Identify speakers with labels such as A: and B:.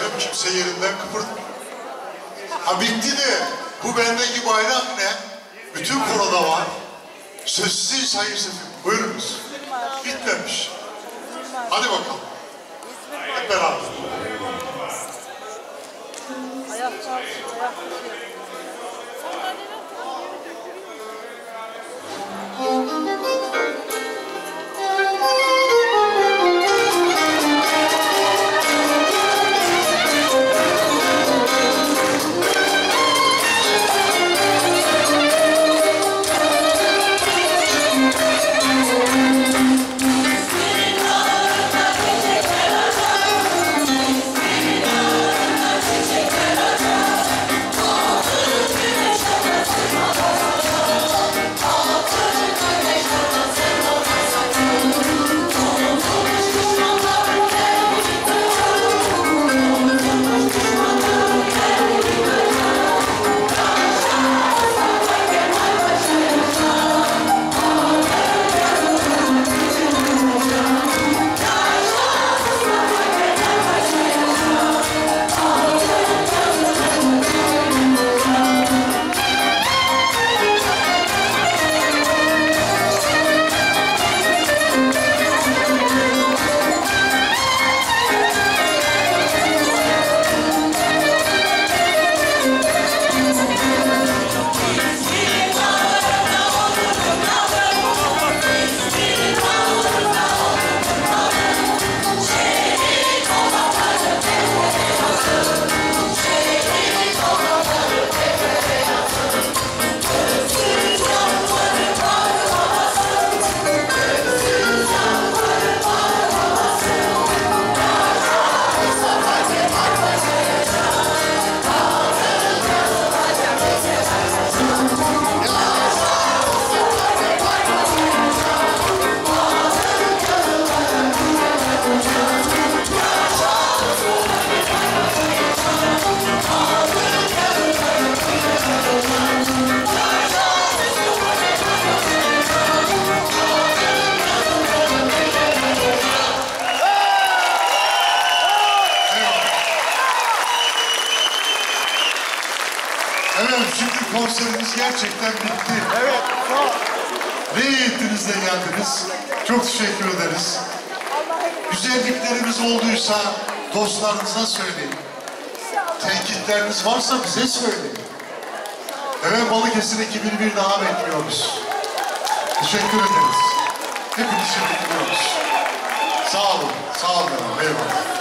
A: efendim, kimse yerinden kıpırdı. Ha bitti de, bu bendeki bayrak ne? Bütün koroda var. Sözsüz Sayın Sefim, buyurunuz. Bitmemiş. Hadi bakalım. Hep beraber. Konserimiz gerçekten bitti.
B: Evet, sağ ol.
A: Ne iyi ettiniz de geldiniz. Çok teşekkür ederiz. Güzelliklerimiz olduysa dostlarınıza söyleyin. Tenkitleriniz varsa bize söyleyin. Evet, Balıkesir ekibini bir daha bekliyoruz. Teşekkür ederiz. Hepinizi bekliyoruz. Sağ olun, sağ olun. Eyvallah.